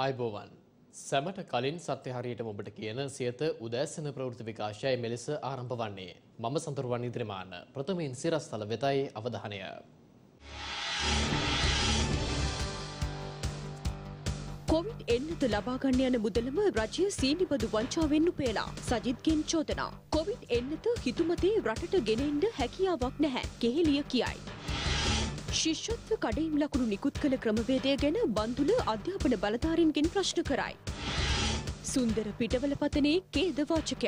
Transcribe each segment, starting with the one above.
ආයුබෝවන් සැමට කලින් සත්‍ය හරියටම ඔබට කියන සියත උදෑසන ප්‍රවෘත්ති විකාශයයි මෙලෙස ආරම්භ වන්නේ. මම සඳරුවන් ඉදිරිමාන ප්‍රථමයෙන් සිරස්තල වෙතයි අවධානය. කොවිඩ් එන්නත ලබා ගන්න යන මුදලම රජය සීනිබදු වංචාවෙන් උපයලා සජිත්ගෙන් චෝදනා. කොවිඩ් එන්නත හිතුමතේ රටට ගෙන එන්න හැකියාවක් නැහැ. කෙහෙලිය කියයි. ශිෂ්‍යත්ව කඩයිම් ලකුණු නිකුත් කළ ක්‍රමවේදය ගැන බන්දුල අධ්‍යාපන බලධාරීන්ගෙන් ප්‍රශ්න කරයි. සුන්දර පිටවල පතනේ ඛේද වාචකයක්.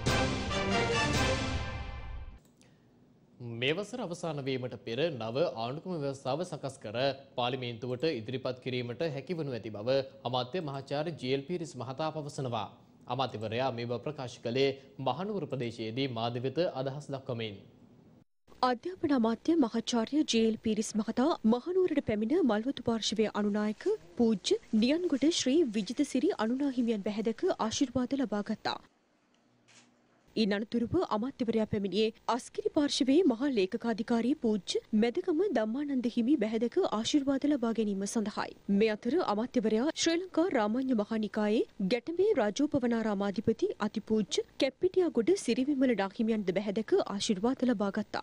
මේ වසර අවසන් වීමට පෙර නව ආණ්ඩුක්‍රම ව්‍යවස්ථාව සකස් කර පාර්ලිමේන්තුවට ඉදිරිපත් කිරීමට හැකිවනු ඇති බව අමාත්‍ය මහාචාර්ය ජී.එල්. පීරිස් මහතා පවසනවා. අමාත්‍යවරයා මේව ප්‍රකාශ කළේ මහනුවර ප්‍රදේශයේදී මාධ්‍ය වෙත අදහස් දක්වමින්. අධ්‍යාපන අමාත්‍ය මහාචාර්ය ජී.එල්. පීරිස් මහතා මහනුවරට පැමිණ මල්වතු පාර්ශවයේ අනුනායක පූජ්‍ය නියන්ගොඩ ශ්‍රී විජිතසිරි අනුනා හිමියන් බැහැදක ආශිර්වාද ලබා ගත්තා. ඉන් අනතුරුව අමාත්‍යවරයා පැමිණියේ අස්කිරි පාර්ශවයේ මහා ලේකකාධිකාරී පූජ්‍ය මෙදගම ධම්මානන්ද හිමි බැහැදක ආශිර්වාද ලබා ගැනීම සඳහායි. මේ අතර අමාත්‍යවරයා ශ්‍රී ලංකා රාමඤ්ඤ මහානිකායේ ගැටඹේ රාජෝපවනාරාමාධිපති අතිපූජ්‍ය කැප්පිටියාගොඩ සිරිවිමල නාහිමියන්ද බැහැදක ආශිර්වාද ලබා ගත්තා.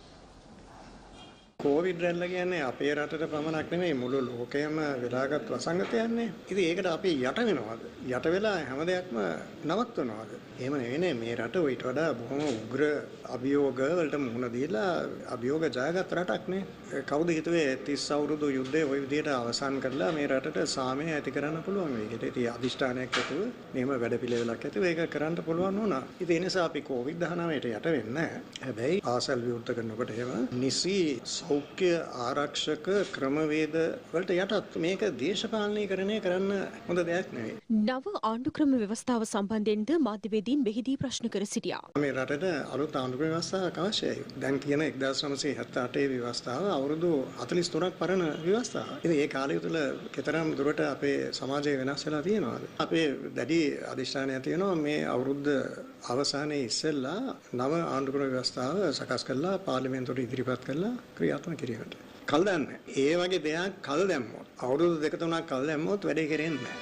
කොවිඩ් රැල්ල කියන්නේ අපේ රටට පමණක් නෙමෙයි මුළු ලෝකයම වෙලාගත් වසංගතයන්නේ. ඉතින් ඒකට අපි යට වෙනවද? යට වෙලා හැම දෙයක්ම නවත්වනවද? එහෙම නෙවෙයි මේ රට ඊට වඩා බොහොම උග්‍ර අභියෝග වලට මුහුණ දීලා අභියෝග ජයගත් රටක් නේ. කවුද හිතුවේ 30 අවුරුදු යුද්ධය ওই විදිහට අවසන් කරලා මේ රටට සාමය ඇති කරන්න පුළුවන් වෙයි කියලා. ඉතින් අදිෂ්ඨානයක් ඇතුව මෙහෙම වැඩපිළිවෙලක් ඇතුව ඒක කරන්න පුළුවන් වුණා. ඉතින් ඒ නිසා අපි COVID-19ට යට වෙන්නේ නැහැ. හැබැයි ආසල් විවෘත කරනකොට එහෙම නිසි සෞඛ්‍ය ආරක්ෂක ක්‍රමවේද වලට යටත් මේක දේශපාලනීකරණය කරන්න හොඳ දෙයක් නෙවෙයි. නව ආණ්ඩුක්‍රම ව්‍යවස්ථාව සම්බන්ධයෙන්ද මාධ්‍යවේදීන් මෙහිදී ප්‍රශ්න කර සිටියා. මේ රටට අලුත් ආණ්ඩුක්‍රම ව්‍යවස්ථාවක් අවශ්‍යයි. දැන් කියන 1978 ව්‍යවස්ථාව අවුරුදු 43ක් පරණ ව්‍යවස්ථාවක්. ඉතින් ඒ කාලය තුළ කතරම් දුරට අපේ සමාජය වෙනස් වෙලා තියෙනවද? අපේ දැඩි අධිෂ්ඨානයක් තියෙනවා මේ අවුරුද්ද අවසානයේ ඉස්සෙල්ලා නව ආණ්ඩුක්‍රම ව්‍යවස්ථාව සකස් කරලා පාර්ලිමේන්තුවට ඉදිරිපත් කරලා ක්‍රියාත්මක කිරීමට. කල් දැන්නේ. ඒ වගේ දෙයක් කල් දැම්මොත් අවුරුදු 2-3ක් කල් දැම්මොත් වැඩේ කෙරෙන්නේ නැහැ.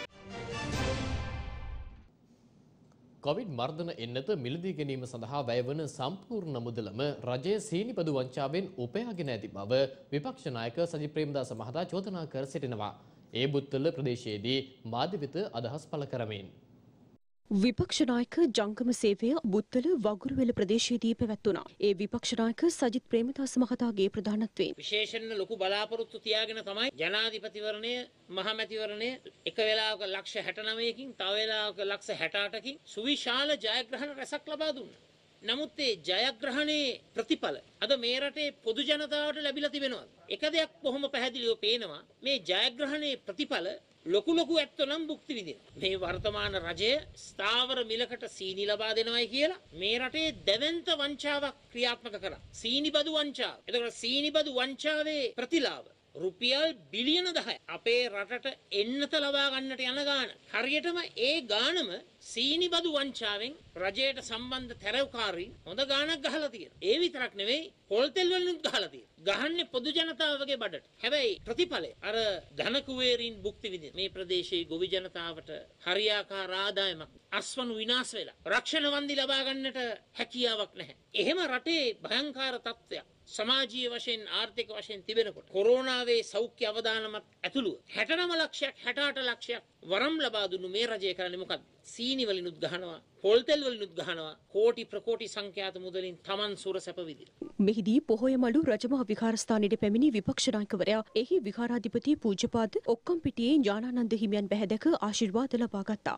කොවිඩ් මර්ධන එන්නත මිලදී ගැනීම සඳහා වැයවන සම්පූර්ණ මුදලම රජයේ සීනිබදු වංචාවෙන් උපයාගෙන ඇති බව විපක්ෂ නායක සජිත් ප්‍රේමදාස මහතා චෝදනා කර සිටිනවා. ඒ බුත්තල ප්‍රදේශයේදී මාධ්‍ය වෙත අදහස් පළ කරමින් විපක්ෂ නායක ජංගම සේවය බුත්තල වගුරුවෙල ප්‍රදේශයේදී පැවැත්වුණා. ඒ විපක්ෂ නායක සජිත් ප්‍රේමදාස මහතාගේ ප්‍රධානත්වයෙන් විශේෂයෙන් ලොකු බලාපොරොත්තු තියාගෙන තමයි ජනාධිපතිවරණය මහමැතිවරණය එක වෙලාවක ලක්ෂ 69කින් තව වෙලාවක ලක්ෂ 68කින් සුවිශාල ජයග්‍රහණ රැසක් ලබා දුන්නා. නමුත් ඒ ජයග්‍රහණයේ ප්‍රතිඵල අද මේ රටේ පොදු ජනතාවට ලැබිලා තිබෙනවා. එක දෙයක් බොහොම පැහැදිලිව පේනවා මේ ජයග්‍රහණයේ ප්‍රතිඵල ලොකු ඇත්තෝ නම් භුක්ති විඳින. මේ වර්තමාන රජය ස්ථාවර මිලකට සීනි ලබා දෙනවයි කියලා මේ රටේ දැවැන්ත වංචාවක් ක්‍රියාත්මක කරා. සීනිබදු වංචාව. එතකොට සීනිබදු වංචාවේ ප්‍රතිලාභ රුපියල් බිලියන 10 අපේ රටට එන්නත ලබා ගන්නට යන ගාන. හරියටම ඒ ගානම සීනිබදු වංචාවෙන් රජයට සම්බන්ධ තැරවකාරීන් හොඳ ගානක් ගහලා තියෙනවා. ඒ විතරක් නෙවෙයි පොල් තෙල් වලිනුත් ගහලා තියෙනවා. ගහන්නේ පොදු ජනතාවගේ බඩට. හැබැයි ප්‍රතිඵලය අර ධන කුවේරින් භුක්ති විඳින මේ ප්‍රදේශයේ ගොවි ජනතාවට හරියාකාර ආදායමක් අස්වනු විනාශ වෙලා රක්ෂණ වන්දි ලබා ගන්නට හැකියාවක් නැහැ. එහෙම රටේ භයංකාර තත්ත්වයක් සමාජීය වශයෙන් ආර්ථික වශයෙන් තිබෙනකොට කොරෝනාවේ සෞඛ්‍ය අවදානමත් ඇතුළුව 69 ලක්ෂයක් 68 ලක්ෂයක් වරම් ලබා දුන්නු මේ රජය කරන්නේ මොකක්ද? සීනි වලිනුත් ගහනවා, පොල් තෙල් වලිනුත් ගහනවා, කෝටි ප්‍රකෝටි සංඛ්‍යාත මුදලින් Taman සුර සැප විදින. මෙහිදී පොහොයමඩු රජමහා විහාරස්ථානයේ පැමිණි විපක්ෂ නායකවරයා එහි විහාරාධිපති පූජ්‍යපාද ඔක්කම්පිටියේ ඥානානන්ද හිමියන් බැහැදක ආශිර්වාද ලබා ගත්තා.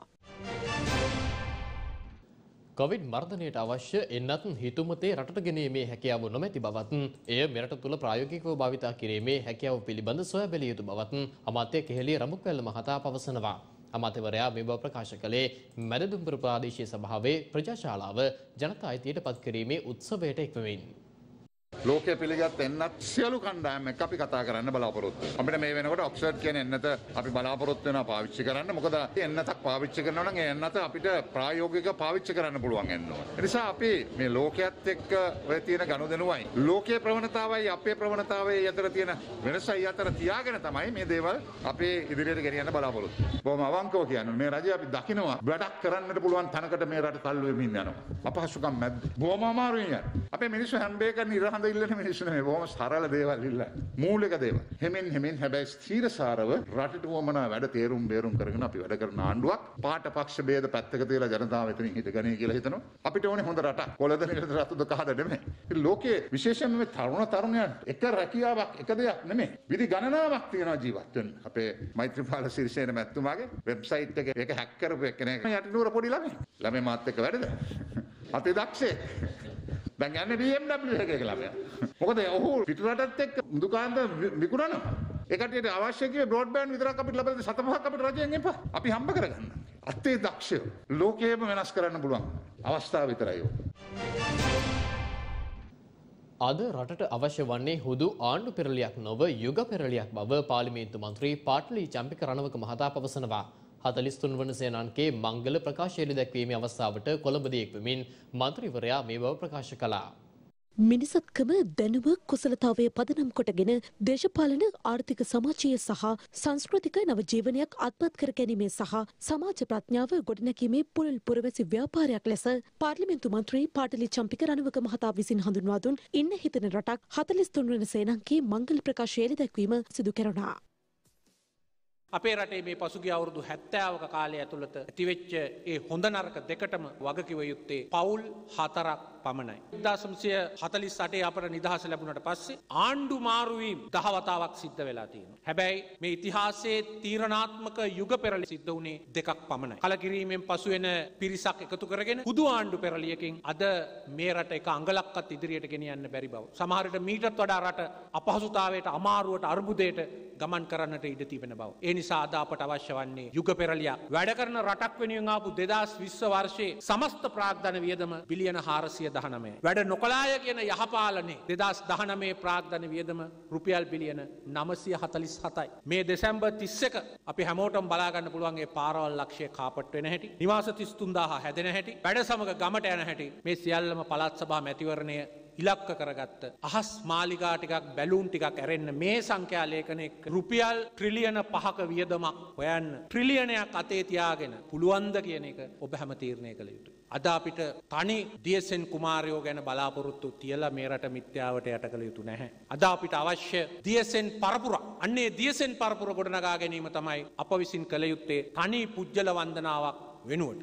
කොවිඩ් මර්ධනයට අවශ්‍ය එන්නත් හිතුමතේ රටට ගෙනීමේ හැකියාව නොමැති බවත් එය මෙරට තුළ ප්‍රායෝගිකව භාවිතා කිරීමේ හැකියාව පිළිබඳ සොයා බැලිය යුතු බවත් අමාත්‍ය කෙහෙලිය රඹුක්වැල්ල මහතා පවසනවා. අමාත්‍යවරයා මේ බව ප්‍රකාශ කළේ මැදදුම්බර ප්‍රාදේශීය සභාවේ ප්‍රජාශාලාව ජනතා අයිතියට පත් කිරීමේ උත්සවයට එක්වමින්. ලෝකයේ පිළිගත් එන්නත් සියලු කණ්ඩායම් එක්ක අපි කතා කරන්න බලාපොරොත්තු වෙනවා. අපිට මේ වෙනකොට ඔක්ස්ෆර්ඩ් කියන එන්නත අපි බලාපොරොත්තු වෙනවා පාවිච්චි කරන්න. මොකද එන්නතක් පාවිච්චි කරනවා නම් ඒ එන්නත අපිට ප්‍රායෝගිකව පාවිච්චි කරන්න පුළුවන් වෙන්න ඕන. ඒ නිසා අපි මේ ලෝකයේත් එක්ක ඔය තියෙන ගනුදෙනුවයි ලෝකයේ ප්‍රවණතාවයි අපේ ප්‍රවණතාවයි අතර තියෙන වෙනසයි අතර තියාගෙන තමයි මේ දේවල් අපේ ඉදිරියට ගෙනියන්න බලාපොරොත්තු වෙන්නේ. බොහොම අවංකව කියන්නේ මේ රජය අපි දකිනවා වැඩක් කරන්නට පුළුවන් තැනකට මේ රට තල්ලු වෙමින් යනවා. අපහසුකම් මැද්ද. බොහොම අමාරුයි යන්නේ. අපේ මිනිස්සු හැම්බේ කරන ඉරහඳ ඉල්ලන මිනිස්සු නෙමෙයි. බොහොම සරල දේවල් ඉල්ලන්නේ. මූලික දේවල්. හෙමින් හැබැයි ස්ථීරසාරව රටට වමනා වැඩ තේරුම් බේරුම් කරගෙන අපි වැඩ කරන ආණ්ඩුවක් පාට පක්ෂ ભેද පැත්තක තියලා ජනතාව එතනින් හිටගනී කියලා හිතනවා. අපිට ඕනේ හොඳ රටක්. කොළද නිරද රතුද කහද නෙමෙයි. ලෝකයේ විශේෂයෙන්ම මේ තරුණයන්ට එක රැකියාවක් එක දෙයක් නෙමෙයි. විධි ගණනාවක් තියෙනවා ජීවත් වෙන්න. අපේ මෛත්‍රීපාල සිරිසේන මැතිතුමාගේ වෙබ්සයිට් එකේ ඒක හැක් කරපු එක්කෙනෙක් යටිනුවර පොඩි ළමයි මාත් එක්ක වැඩද? අතේ දක්ෂේ. දැන් යන්නේ BMW එකේ ළමයා. මොකද ඔහු පිටරටත් එක්ක මුදුකාන්ත විකුණනවා. ඒ කටියට අවශ්‍ය කිව්වේ බ්‍රෝඩ්බෑන්ඩ් විතරක් අපිට ලැබෙලා 7-5ක් අපිට රජයෙන් එපා. අපි හම්බ කරගන්න. අතේ දක්ෂය. ලෝකයේම වෙනස් කරන්න පුළුවන් අවස්ථාව විතරයි ඔය. අද රටට අවශ්‍ය වන්නේ හුදු ආණ්ඩු පෙරලියක් නොව යුග පෙරලියක් බව පාර්ලිමේන්තු මන්ත්‍රී පාට්ලි චම්පික රණවක මහතා පවසනවා. 43 වන සේනාංකේ මංගල ප්‍රකාශය දැක්වීමේ අවස්ථාවට කොළඹදී එක්වමින් මන්ත්‍රීවරයා මේ බව ප්‍රකාශ කළා. මිනිසත්කම දැනුම කුසලතාවය පදනම් කොටගෙන දේශපාලන ආර්ථික සමාජීය සහ සංස්කෘතික නව ජීවනයක් අත්පත් කර ගැනීමේ සහ සමාජ ප්‍රඥාව ගොඩනැගීමේ පුරල් පුරවැසි ව්‍යාපාරයක් ලෙස පාර්ලිමේන්තු මන්ත්‍රී පාටලි චම්පික රණවක මහතා විසින් හඳුන්වා දුන් ඉන්න හිතන රටක් 43 වන සේනාංකේ මංගල ප්‍රකාශය දැක්වීම සිදු කෙරුණා. අපේ රටේ මේ පසුගිය අවුරුදු 70ක කාලය ඇතුළත ඇතිවෙච්ච ඒ හොඳ නරක දෙකටම වගකිව යුත්තේ පවුල් 4ක් පමණයි. 1948 අපට නිදහස ලැබුණට පස්සේ ආණ්ඩු මාරුවීම් 10 වතාවක් සිද්ධ වෙලා තියෙනවා. හැබැයි මේ ඉතිහාසයේ තීරණාත්මක යුග පෙරළි සිද්ධ වුණේ 2ක් පමණයි. කලකිරීමෙන් පසු වෙන පිරිසක් එකතු කරගෙන පුදු ආණ්ඩු පෙරළියකින් අද මේ රට එක අඟලක්වත් ඉදිරියට ගෙනියන්න බැරි බව. සමහර විට මීටත් වඩා රට අපහසුතාවයට, අමාරුවට, අර්බුදයට ගමන් කරන්නට ඉඩ තිබෙන බව. ඒ නිසා අද අපට අවශ්‍ය වන්නේ යුග පෙරළියක්. වැඩ කරන රටක් වෙනුවෙන් ආපු 2020 වර්ෂයේ සමස්ත ප්‍රාග්ධන වියදම බිලියන 419යි. වැඩ නොකලාය කියන යහපාලනේ 2019 ප්‍රාග්ධන වියදම රුපියල් බිලියන 947යි. මේ දෙසැම්බර් 31 අපි හැමෝටම බලා ගන්න පුළුවන් ඒ පාරවල් ලක්ෂය කාපට් වෙන හැටි, නිවාස 33000 හැදෙන හැටි, වැඩ සමග ගමට යන හැටි, මේ සියල්ලම පළාත් සභා මැතිවරණය ඉලක්ක කරගත්ත අහස් මාලිගා ටිකක් බැලූන් ටිකක් ඇරෙන්න මේ සංඛ්‍යා ලේඛනයේ රුපියල් ට්‍රිලියන 5ක වියදමක් හොයන්න ට්‍රිලියනයක් අතේ තියාගෙන පුළුවන් ද කියන එක ඔබ හැම තීරණය කළ යුතුයි. අද අපිට තනි DSN කුමාරයෝ ගැන බලාපොරොත්තු තියලා මේ රට මිත්‍යාවට යට කළ යුතු නැහැ. අද අපිට අවශ්‍ය DSN පරපුර. අන්නේ DSN පරපුර ගොඩනගා ගැනීම තමයි අප විසින් කළ යුත්තේ තනි පුජ්‍යල වන්දනාවක් වෙනුවට.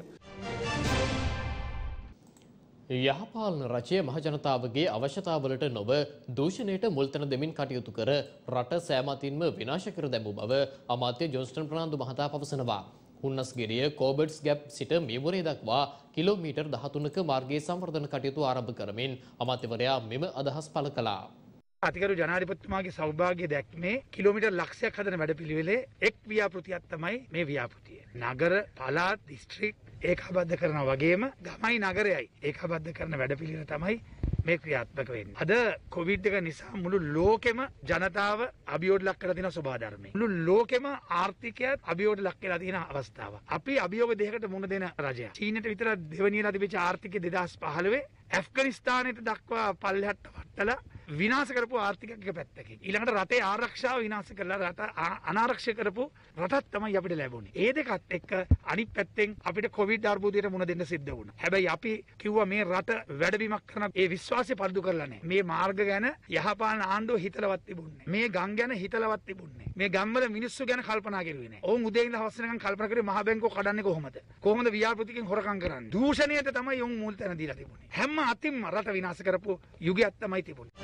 යහපාලන රජය මහජනතාවගේ අවශ්‍යතාවලට නොව දූෂණයට මුල්තැන දෙමින් කටයුතු කර රට සෑමතින්ම විනාශ කර දැමූ බව අමාත්‍ය ජොන්ස්ටන් ප්‍රනාන්දු මහතා පවසනවා. හුන්නස්ගිරිය කෝබර්ට්ස් ගැප් සිට මියමුරේ දක්වා කිලෝමීටර් 13ක මාර්ගයේ සංවර්ධන කටයුතු ආරම්භ කරමින් අමාත්‍යවරයා මෙම අදහස් පළ කළා. අතිගරු ජනාධිපතිතුමාගේ සෞභාග්‍ය දැක්මේ කිලෝමීටර් ලක්ෂයක් හදන වැඩපිළිවෙලේ එක් ව්‍යාපෘතියක් තමයි මේ ව්‍යාපෘතිය. නගර, පළාත්, දිස්ත්‍රික් ඒකාබද්ධ කරනවා වගේම ගමයි නගරයයි ඒකාබද්ධ කරන වැඩපිළිවෙල තමයි මේ ක්‍රියාත්මක වෙන්නේ. අද කොවිඩ් එක නිසා මුළු ලෝකෙම ජනතාව අභියෝග ලක් කරලා තියෙන ස්වභාව ධර්මයි. මුළු ලෝකෙම ආර්ථිකයත් අභියෝග ලක් කරලා තියෙන අවස්ථාව. අපි අභියෝග දෙකකට මුහුණ දෙන රජයක්. චීනට විතර දෙවනියලා තිබිච්ච ආර්ථිකය 2015 ඇෆ්ගනිස්තානයට දක්වා පල්ලෙහාට වටලා විනාශ කරපු ආර්ථිකයක් එක පැත්තකින්. ඊළඟට රටේ ආරක්ෂාව විනාශ කරලා රට අනාරක්ෂිත කරපු රටක් තමයි අපිට ලැබුණේ. ඒ දෙකත් එක්ක අනිත් පැත්තෙන් අපිට කොවිඩ් අර්බුදයට මුහුණ දෙන්න සිද්ධ වුණා. හැබැයි අපි කිව්වා මේ රට වැඩබිමක් කරන ඒ විශ්වාසය පරිදු කරලා නැහැ. මේ මාර්ග ගැන යහපාලන ආණ්ඩුව හිතලවත් තිබුණේ. මේ ගම් ගැන හිතලවත් තිබුණේ. මේ ගම්වල මිනිස්සු ගැන කල්පනා කරුවේ නැහැ. ඔවුන් උදේ ඉඳලා හවස වෙනකන් කල්පනා කරේ මහ බැංකුව කඩන්නේ කොහොමද? කොහොමද ව්‍යාපෘතිකෙන් හොරකම් කරන්නේ? දූෂණයට තමයි ඔවුන් මුල් තැන දීලා තිබුණේ. හැම අතින්ම රට විනාශ කරපු යුගයක් තමයි තිබුණේ.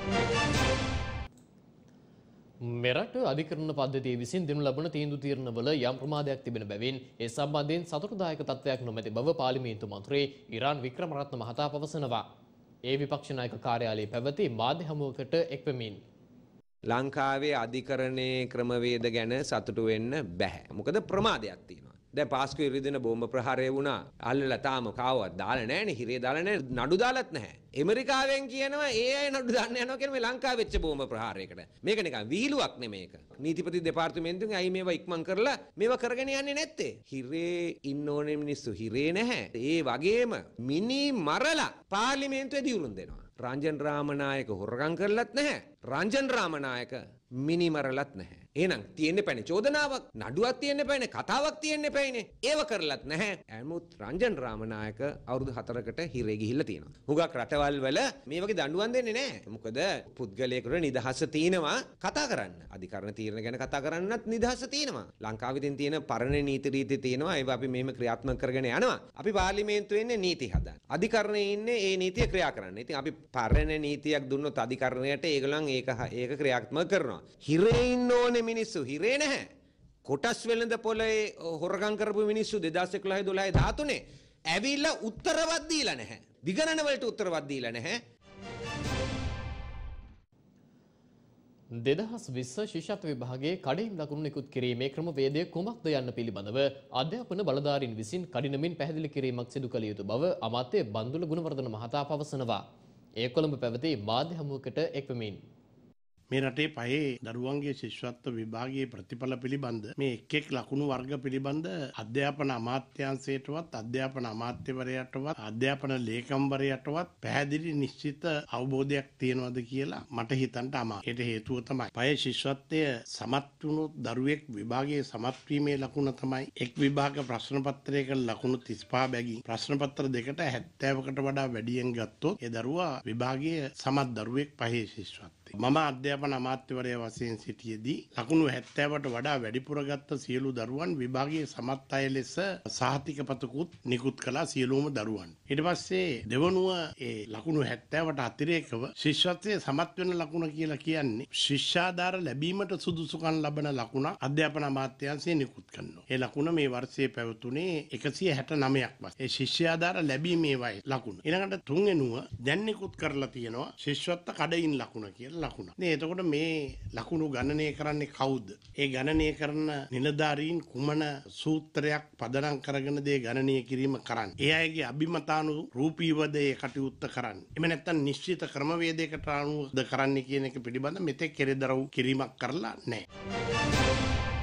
මෙරට අධිකරණ පද්ධතිය විසින් දෙනු ලබන තීන්දුව තීරණවල යම් ප්‍රමාදයක් තිබෙන බැවින් ඒ සම්බන්ධයෙන් සතුටුදායක තත්ත්වයක් නොමැති බව පාර්ලිමේන්තු මන්ත්‍රී ඉරාන් වික්‍රමරත්න මහතා පවසනවා. ඒ විපක්ෂ நாயක කාර්යාලයේ පැවති මාධ්‍ය හමුවකට එක්වමින් ලංකාවේ අධිකරණයේ ක්‍රමවේද ගැන සතුටු වෙන්න බෑ. මොකද ප්‍රමාදයක් තියෙනවා. දැන් පාස්කු ඉරිදින බෝම්බ ප්‍රහාරය වුණා. අල්ලලා තාම කාවවත් දාලා නැහැනේ. හිරේ දාලා නැහැ. නඩු දාලත් නැහැ. ඇමරිකාවෙන් කියනවා ඒ අය නඩු දාන්න යනවා කියන මේ ලංකාව වෙච්ච බෝම්බ ප්‍රහාරයකට. මේක නිකන් විහිළුවක් නෙමේක. නීතිපති දෙපාර්තමේන්තුවෙන් අයි මේවා ඉක්මන් කරලා මේවා කරගෙන යන්නේ නැත්තේ. හිරේ ඉන්න ඕනේ මිනිස්සු හිරේ නැහැ. ඒ වගේම මිනි මරලා පාර්ලිමේන්තුවේ දියුරුම් දෙනවා. රංජන් රාමනායක හොරගම් කරලත් නැහැ. රංජන් රාමනායක මිනි මරලත් නැහැ. එහෙනම් තියෙන්න පැනේ චෝදනාවක්, නඩුවක් තියෙන්න පැනේ, කතාවක් තියෙන්න පැනේ. ඒව කරලත් නැහැ. ඇමුත් රංජන් රාමනායක අවුරුදු 4කට හිරේ ගිහිල්ලා තියෙනවා. හුඟක් රටවල් වල මේ වගේ දඬුවම් දෙන්නේ නැහැ. මොකද පුද්ගලයෙකුට නිදහස තියෙනවා කතා කරන්න. අධිකරණ තීරණ ගැන කතා කරන්නත් නිදහස තියෙනවා. ලංකාවේ තියෙන පරණ නීති රීති තියෙනවා. ඒවා අපි මෙහෙම ක්‍රියාත්මක කරගෙන යනවා. අපි පාර්ලිමේන්තුවේ ඉන්නේ නීති හදන්න. අධිකරණයේ ඉන්නේ ඒ නීතිය ක්‍රියා කරන්න. ඉතින් අපි පරණ නීතියක් දුන්නොත් අධිකරණයට ඒගොල්ලන් ඒක ක්‍රියාත්මක කරනවා. හිරේ ඉන්න ඕනේ මිනිස්සු හිරේ නැහැ. කොටස් වෙළඳ පොලේ හොරගම් කරපු මිනිස්සු 2011 12 13 ඇවිල්ලා උත්තරවත් දීලා නැහැ. විගණන වලට උත්තරවත් දීලා නැහැ. 2020 ශිෂ්‍යත්ව විභාගයේ කඩින් ලකුණු නිකුත් කිරීමේ ක්‍රමවේදය කුමක්ද යන්න පිළිබඳව අධ්‍යාපන බලධාරීන් විසින් කඩිනමින් පැහැදිලි කිරීමක් සිදු කළ යුතු බව අමාත්‍ය බන්දුල ගුණවර්ධන මහතා පවසනවා. ඒ කොළඹ පැවති මාධ්‍ය හමුවකට එක්වමින් මේ රටේ පහේ දරුවන්ගේ ශිෂ්‍යත්ව විභාගයේ ප්‍රතිඵල පිළිබඳ මේ එක් ලකුණු වර්ග පිළිබඳ අධ්‍යාපන අමාත්‍යාංශයටවත් අධ්‍යාපන අමාත්‍යවරයාටවත් අධ්‍යාපන ලේකම්වරයාටවත් පැහැදිලි නිශ්චිත අවබෝධයක් තියෙනවද කියලා මට හිතන්න අමාරුයි. ඒට හේතුව තමයි පහේ ශිෂ්‍යත්වය සමත් වුණු දරුවෙක් විභාගයේ සමත් වීමේ ලකුණ තමයි එක් විභාග ප්‍රශ්න පත්‍රයක ලකුණු 35 බැගින් ප්‍රශ්න පත්‍ර දෙකට 70කට වඩා වැඩියෙන් ගත්තොත් ඒ දරුවා විභාගයේ සමත් දරුවෙක් පහේ ශිෂ්‍යත්වය. මම අධ්‍යාපන අමාත්‍යවරයා වශයෙන් සිටියේදී ලකුණු 70ට වඩා වැඩිපුර ගත්ත සියලු දරුවන් විභාගයේ සමත් අය ලෙස සහතිකපතකුත් නිකුත් කළා සියලුම දරුවන්. ඊට පස්සේ දෙවනුව ඒ ලකුණු 70ට අතිරේකව ශිෂ්‍යත්වයේ සමත් වෙන ලකුණ කියලා කියන්නේ ශිෂ්‍යාධාර ලැබීමට සුදුසුකම් ලබන ලකුණ අධ්‍යාපන අමාත්‍යාංශය නිකුත් කරනවා. ඒ ලකුණ මේ වර්ෂයේ පැවතුනේ 169ක් වස්. ඒ ශිෂ්‍යාධාර ලැබීමේ වයි ලකුණ. ඊළඟට තුන්වෙනුව දැන් නිකුත් කරලා තියෙනවා ශිෂ්‍යත්ව කඩයින් ලකුණ කියලා. ලකුණ. එතකොට මේ ලකුණු ගණනය කරන්නේ කවුද? ඒ ගණනය කරන නිලධාරීන් කුමන සූත්‍රයක් පදනම් කරගෙනද ඒ ගණනය කිරීම කරන්නේ? ඒ අයගේ අභිමතානුරූපීවද ඒ කටයුත්ත කරන්නේ? එහෙම නැත්නම් නිශ්චිත ක්‍රමවේදයකට අනුවද කරන්නේ කියන එක පිළිබඳ මෙතෙක් කෙරෙදරව් කිරීමක් කරලා නැහැ.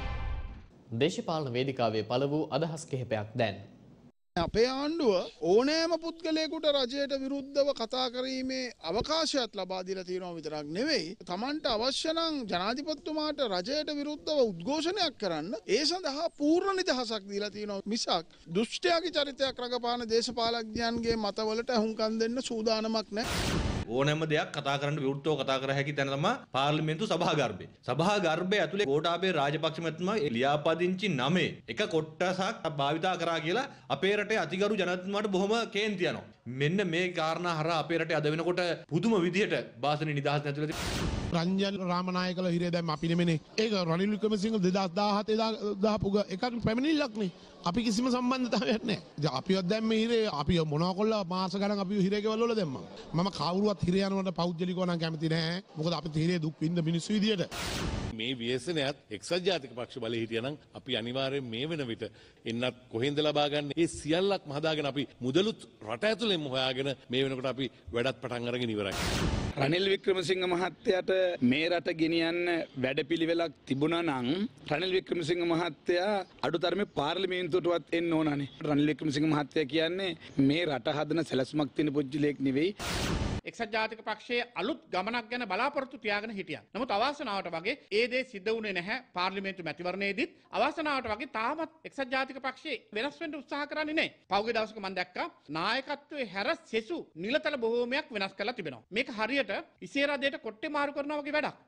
දේශපාලන වේදිකාවේ පළ වූ අදහස් කිහිපයක් දැන් අපේ ආණ්ඩුව ඕනෑම පුද්ගලයෙකුට රජයට විරුද්ධව කතා කිරීමේ අවකාශයක් ලබා දීලා තියෙනවා විතරක් නෙවෙයි තමන්ට අවශ්‍ය නම් ජනාධිපතිතුමාට රජයට විරුද්ධව උද්ඝෝෂණයක් කරන්න ඒ සඳහා පූර්ණ නිදහසක් දීලා තියෙනවා මිසක් දුෂ්ටයාගේ චරිතයක් රඟපාන දේශපාලඥයන්ගේ මතවලට අහුම්කම් දෙන්න සූදානමක් නැහැ. ඕනෑම දෙයක් කතා කරන්න විවෘතව කතා කර හැකි තැන තමයි පාර්ලිමේන්තු සභාගර්භය. සභාගර්භය ඇතුලේ ගෝඨාභය රාජපක්ෂ මැතිතුමා ලියාපදිංචි 9 එක කොටසක් භාවිතා කරා කියලා අපේ රටේ අතිගරු ජනතුමාට බොහොම කේන්ති යනවා. මෙන්න මේ කාරණා හරහා අපේ රටේ අද වෙනකොට පුදුම විදියට භාෂණ නිදහස් නැතුව රංජන් රාමනායකලා හිරේ දැම්ම අපි නෙමෙනේ. ඒක රනිල් වික්‍රමසිංහ 2017 දාපු එකක් පැමිණිල්ලක් නේ. අපි කිසිම සම්බන්ධතාවයක් නැහැ. අපිවත් දැම්ම හිරේ අපි මොනවා කළා මාස ගණන් අපි හිරේ ගෙවල් වල දැම්මා. මම කවුරුවත් හිරේ යනවට පෞද්ගලිකව නම් කැමති නැහැ. මොකද අපි හිරේ දුක් විඳ මිනිස්සු විදියට. මේ ව්‍යසනයත් එක්සත් ජාතික පක්ෂ බලය හිටියනම් අපි අනිවාර්යෙන් මේ වෙන විට එන්නත් කොහෙන්ද ලබා ගන්න ඒ සියල්ලක්ම හදාගෙන අපි මුදලුත් රට ඇතුළෙන්ම හොයාගෙන මේ වෙනකොට අපි වැඩත් පටන් අරගෙන ඉවරයි. රනිල් වික්‍රමසිංහ මහත්තයාට මේ රට ගෙනියන්න වැඩපිළිවෙලක් තිබුණා නම් රනිල් වික්‍රමසිංහ මහත්තයා අඩුතරමේ පාර්ලිමේන්තුවටවත් එන්න ඕනනේ. රනිල් වික්‍රමසිංහ මහත්තයා කියන්නේ මේ රට හදන සැලැස්මක් තියෙන පුජ්‍යලයක් නෙවෙයි. එක්සත් ජාතික පක්ෂයේ අලුත් ගමනක් ගැන බලාපොරොත්තු තියාගෙන හිටියා. නමුත් අවාසනාවට වගේ ඒ දේ සිද්ධ වුණේ නැහැ පාර්ලිමේන්තු මැතිවරණයේදීත්. අවාසනාවට වගේ තාමත් එක්සත් ජාතික පක්ෂයේ වෙනස් වෙන්න උත්සාහ කරන්නේ නැහැ. පහුගිය දවසක මම දැක්කා නායකත්වයේ හැර සෙසු නිලතල බොහෝමයක් වෙනස් කරලා තිබෙනවා. මේක හරියට ඉසේරදේට කොට්ටේ මාරු කරනවා වගේ වැඩක්.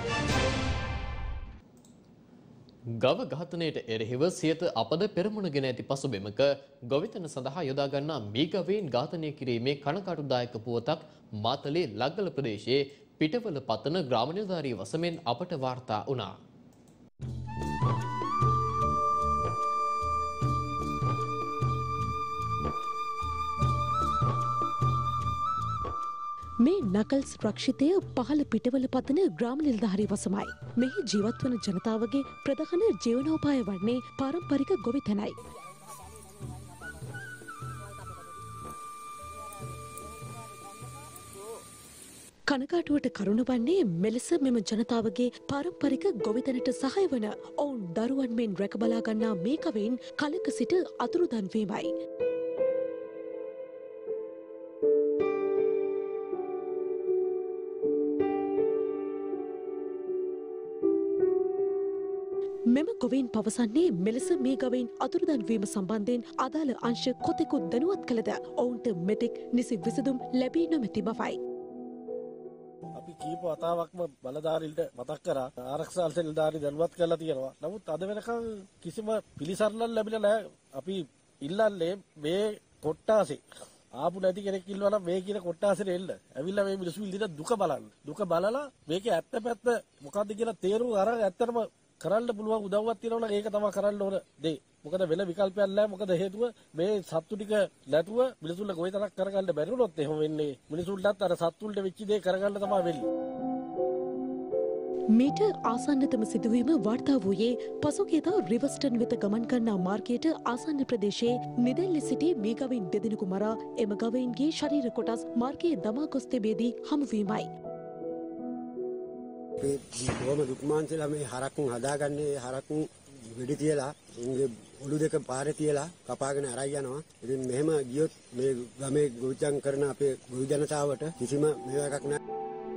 ගව ඝාතනයට එරෙහිව සියත අපද පෙරමුණගෙන ඇති පසුබිමක ගොවිතැන සඳහා යොදා ගන්නා මීගවයින් ඝාතනය කිරීමේ කනකාටුදායක පුවතක් මාතලේ ලග්ගල ප්‍රදේශයේ පිටවල පතන ග්‍රාම නිලධාරී වසමෙන් අපට වාර්තා වුණා. මේ නකල්ස් රක්ෂිතය පහළ පිටවල පතන ග්‍රාම නිලධාරී වසමයි. මෙහි ජීවත් වන ජනතාවගේ ප්‍රධාන ජීවනෝපාය වන්නේ පාරම්පරික ගොවිතැනයි. කනකාටුවට කරුණ වන්නේ මෙලෙස මෙම ජනතාවගේ පාරම්පරික ගොවිතැනට සහාය වන ඔවුන් දරුවන් මෙන් රැකබලා ගන්නා මේ කවයින් කලක සිට අතුරුදන් වීමයි. මෙම ගොවීන් පවසන්නේ මෙලෙස මේ ගවයින් අතුරුදන් වීම සම්බන්ධයෙන් අදාළ අංශ කොතෙකුත් දැනුවත් කළද ඔවුන්ට මෙතෙක් නිසි විසඳුම් ලැබී නොමැති බවයි. අපි කීප වතාවක්ම බලධාරීන්ට මතක් කරා ආරක්ෂා නිලධාරී දැනුවත් කරලා තියෙනවා. නමුත් අද වෙනකන් කිසිම පිළිසරණක් ලැබිලා නැහැ. අපි ඉල්ලන්නේ මේ කොට්ටාසේ ආපු නැති කෙනෙක් ඉල්ලනවා නම් මේ කියන කොට්ටාසෙට එන්න. ඇවිල්ලා මේ මිනිස්සු විඳින දුක බලන්න. දුක බලලා මේකේ ඇත්ත පැත්ත මොකද්ද කියලා තේරුම් අරන් ඇත්තටම කරන්න පුළුවන් උදව්වක් තියෙනවා නම් ඒක තමයි කරන්න ඕන දේ. මොකද වෙන විකල්පයක් නැහැ. මොකද හේතුව මේ සත්තු ටික නැතුව මිනිසුන්ට කොයිතරම් කරගන්න බැරි වුණොත් එහෙම වෙන්නේ. මිනිසුන්ටත් අර සත්තුන්ට වෙච්ච දේ කරගන්න තමයි වෙන්නේ. මීට ආසන්නතම සිදුවීම වාර්තා වූයේ පසුගියදා රිවර්ස්ටන් වෙත ගමන් කරනා මාර්ගයට ආසන්න ප්‍රදේශයේ නිදැල්ලි සිටි මේ ගවයින් දෙදෙනෙකු මරා එම ගවයින්ගේ ශරීර කොටස් මාර්ගයේ දමා ගොස් තිබෙදී හමුවීමයි. බොහොම දුක්මාන්සලා මේ හරක්කුන් හදාගන්නේ හරක්කුන් වෙඩි තියලා උන්ගේ ඔළු දෙක පාරේ තියලා කපාගෙන අරයි යනවා. ඉතින් මෙහෙම ගියොත් මේ ගමේ ගොවිතැන් කරන අපේ ගොවි ජනතාවට කිසිම මේවා එකක් නැහැ.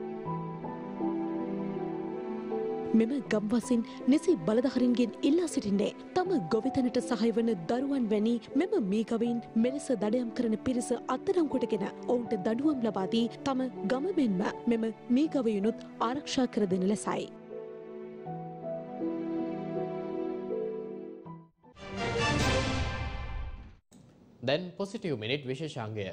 මෙම ගම්වාසීන් නිසි බලධාරීන්ගෙන් ඉල්ලා සිටින්නේ තම ගොවිතැනට සහාය වන දරුවන් වැනි මෙම මීගවයින් මෙලෙස දඩයම් කරන පිරිස අත්අඩංගුවටගෙන ඔවුන්ට දඩුවම් ලබා දී තම ගම මෙන්ම මෙම මීගවයිනුත් ආරක්ෂා කර දෙන ලෙසයි. දැන් පොසිටිව් මිනිට් විශේෂාංගය.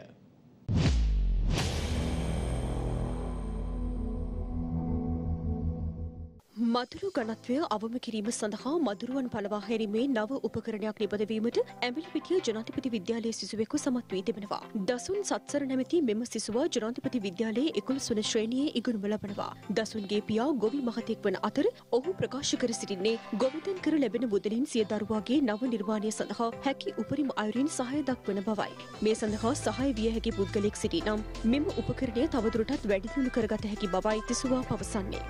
මදුරු ගණත්වය අවම කිරීම සඳහා මදුරුවන් පලවා හැරීමේ නව උපකරණයක් නිපදවීමට ඇඹිලිපිටිය ජනාධිපති විද්‍යාලයේ සිසුවෙකු සමත් වී තිබෙනවා. දසුන් සත්සර නැමැති මෙම සිසුවා ජනාධිපති විද්‍යාලයේ 11 වන ශ්‍රේණියේ ඉගෙනුම ලබනවා. දසුන්ගේ පියා ගොවි මහතෙක් වන අතර ඔහු ප්‍රකාශ කර සිටින්නේ ගොවිතැන් කර ලැබෙන මුදලින් සිය දරුවාගේ නව නිර්මාණය සඳහා හැකි උපරිම අයුරින් සහාය දක්වන බවයි. මේ සඳහා සහාය විය හැකි පුද්ගලයෙක් සිටිනම් මෙම උපකරණය තවදුරටත් වැඩි දියුණු කරගත හැකි බවයි සිසුවා පවසන්නේ.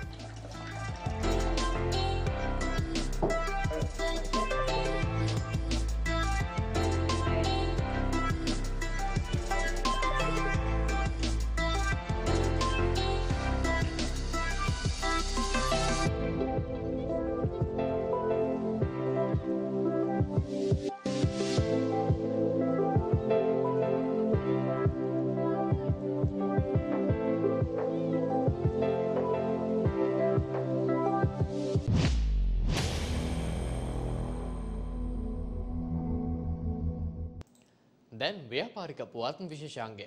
දැන් ව්‍යාපාරික පුවත් විශේෂාංගය.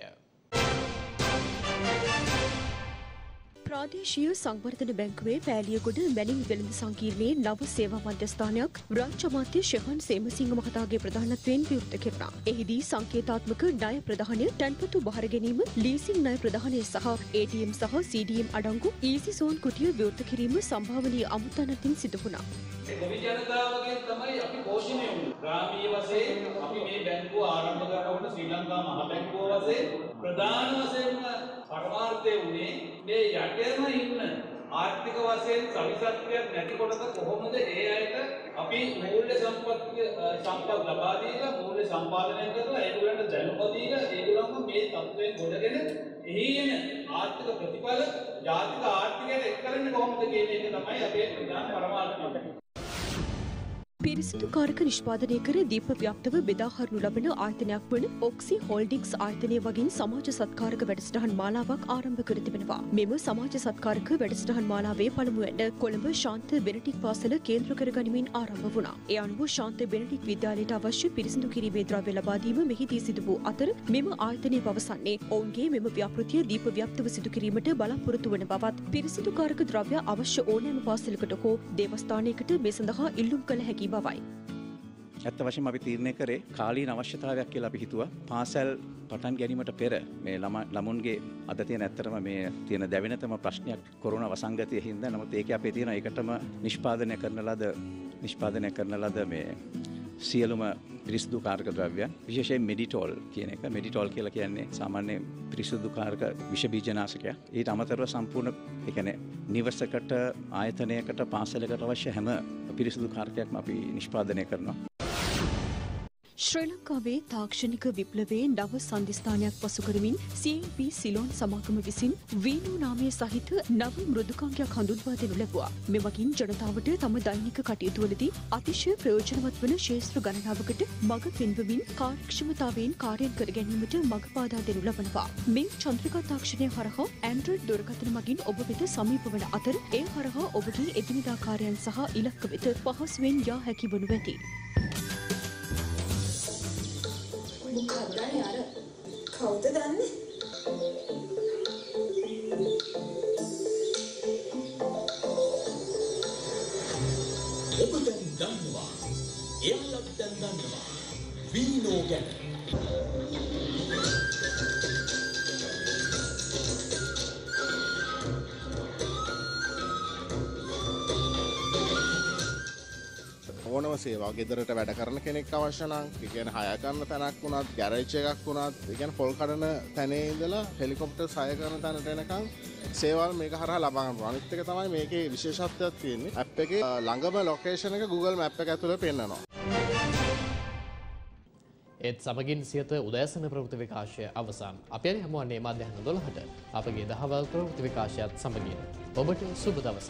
ප්‍රාදේශීය සංවර්ධන බැංකුවේ පෑලියගොඩ මැණින් වෙළඳ සංකීර්ණයේ නව සේවා මධ්‍යස්ථානයක් රාජ්‍ය අමාත්‍ය ශෙහන් සේමසිංහ මහතාගේ ප්‍රධානත්වයෙන් විවෘත කෙරුණා. එහිදී සංකේතාත්මක ණය ප්‍රදානය, තැන්පතු බහර ගැනීම, ලීසින් ණය ප්‍රදානය සහ ATM සහ CDM අඩංගු ඊසි සෝන් කුටිය විවෘත කිරීම සම්භාවනීය අමුත්තනකින් සිදු වුණා. ගොවි ජනතාවගෙන් තමයි අපි පෝෂණය වුණේ. ග්‍රාමීය වශයෙන් අපි මේ බැංකුව ආරම්භ කරනකොට ශ්‍රී ලංකා මහ බැංකුව වශයෙන් ප්‍රධාන වශයෙන්ම පරමාර්ථය වුණේ මේ යටේම ඉන්න ආර්ථික වශයෙන් සවිසත්වයක් නැති කොටස කොහොමද ඒ අයට අපි මූල්‍ය සම්පත් ලබා දීලා මූල්‍ය සම්පාදනය කරලා ඒගොල්ලන්ට දැනුම දීලා ඒගොල්ලන්ම මේ තත්ත්වයෙන් ගොඩගෙන එහි එන ආර්ථික ප්‍රතිඵල ජාතික ආර්ථිකයට එක් කරන්නේ කොහොමද කියන එක තමයි අපේ ප්‍රධාන පරමාර්ථය. පිරිසිදු කාරක නිෂ්පාදනය කර දීප ව්‍යාප්තව බෙදා හරිනු ලබන ආයතනයක් වන ඔක්සි හෝල්ඩිංස් ආයතනය වගින් සමාජ සත්කාරක වැඩසටහන් මාලාවක් ආරම්භ කර තිබෙනවා. මෙම සමාජ සත්කාරක වැඩසටහන් මාලාවේ පළමු වැඩ කොළඹ ශාන්ත බෙනටික් පාසල කේන්ද්‍ර කර ගනිමින් ආරම්භ වුණා. ඒ අනුව ශාන්ත බෙනටික් විද්‍යාලයට අවශ්‍ය පිරිසිදු කිරීමේ ද්‍රව්‍ය ලබා දීම මෙහිදී සිදු වූ අතර මෙම ආයතනය පවසන්නේ ඔවුන්ගේ මෙම ව්‍යාපෘතිය දීප ව්‍යාප්තව සිදු කිරීමට බලාපොරොත්තු වන බවත් පිරිසිදු කාරක ද්‍රව්‍ය අවශ්‍ය ඕනෑම පාසලකට හෝ දේවස්ථානයකට මේ සඳහා ඉල්ලුම් කළ හැකි බවයි. ඇත්ත වශයෙන්ම අපි තීරණය කරේ කාලීන අවශ්‍යතාවයක් කියලා අපි හිතුවා. පාසල් පටන් ගැනීමට පෙර මේ ළමුන්ගේ අද තියෙන ඇත්තටම මේ තියෙන දැවෙනතම ප්‍රශ්නයක් කොරෝනා වසංගතයේ හින්දා. නමුත් ඒකේ අපේ තියෙන එකටම නිෂ්පාදනය කරන ලද මේ සියලුම පිරිසිදු කාරක ද්‍රව්‍යයන් විශේෂයෙන් මෙඩිටෝල් කියන එක. මෙඩිටෝල් කියලා කියන්නේ සාමාන්‍ය පිරිසිදු කාරක විෂ බීජනාශකයක්. ඊට අමතරව සම්පූර්ණ ඒ කියන්නේ නිවසකට ආයතනයකට පාසලකට අවශ්‍ය හැම පිරිසිදු කාරකයක්ම අපි නිෂ්පාදනය කරනවා. ශ්‍රී ලංකාවේ තාක්ෂණික විප්ලවයේ නව සංදිස්ථානයක් පසු කරමින් CLP සිලෝන් සමාගම විසින් වීනු නාමය සහිත නව මෘදුකාංගයක් හඳුන්වා දෙනු ලැබුවා. මෙවගින් ජනතාවට තම දෛනික කටයුතුවලදී අතිශය ප්‍රයෝජනවත් වන ක්ෂේත්‍ර ගණනාවකට මඟ පෙන්වමින් කාර්යක්ෂමතාවයෙන් කාර්යයන් කර ගැනීමට මඟ පාදා දෙනු ලබනවා. මේ චන්ද්‍රිකා තාක්ෂණය හරහා Android දුරකථන මගින් ඔබ වෙත සමීප වන අතර ඒ හරහා ඔබගේ එදිනෙදා කාර්යයන් සහ ඉලක්ක වෙත පහසුවෙන් යා හැකි වනු ඇති. මොකක්දයි අර කවුද දන්නේ? ඔබ දැන් දන්නවා. එයාලත් දැන් දන්නවා. වීනෝ ගැන. ඕනම සේවා ගෙදරට වැඩ කරන කෙනෙක් අවශ්‍ය නම්, ඒ කියන්නේ හය කරන තැනක් වුණත්, ගෑරේජ් එකක් වුණත්, ඒ කියන්නේ පොල් කඩන තැනේ ඉඳලා හෙලිකොප්ටර් හය කරන තැනට එනකන් සේවල් මේක හරහා ලබා ගන්න පුළුවන්. අනිත් එක තමයි මේකේ විශේෂත්වයක් තියෙන්නේ. ඇප් එකේ ළඟම ලොකේෂන් එක Google Map එක ඇතුලේ පෙන්නනවා. ඒත් සමගින් සියත උදෑසන ප්‍රවෘත්ති විකාශය අවසන්. අපි අද හමුවන්නේ මධ්‍යහන 12ට. අපගේ දහවල් ප්‍රවෘත්ති විකාශයත් සමගින් ඔබට සුබ දවසක්.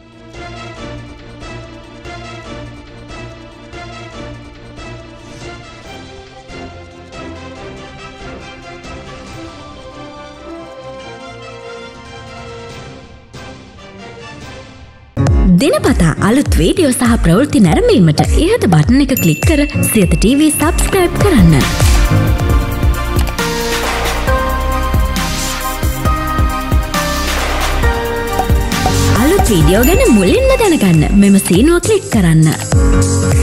දිනපතා අලුත් වීඩියෝ සහ ප්‍රවෘත්ති නැරඹීමට ඉහත බටන් එක ක්ලික් කර සියත TV සබ්ස්ක්‍රයිබ් කරන්න. අලුත් වීඩියෝ ගැන මුලින්ම දැනගන්න මෙම සීනුව ක්ලික් කරන්න.